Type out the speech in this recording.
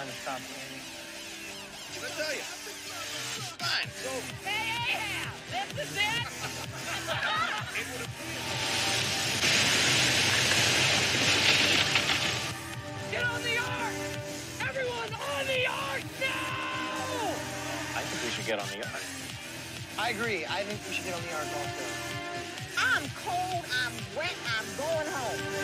time to stop, Andy. What did I tell you? Fine, it's over. Hey, Ahab! This is it? It would appear. Get on the ark! Everyone on the ark now! I think we should get on the ark. I agree. I think we should get on the ark also. I'm cold, I'm wet, I'm going home.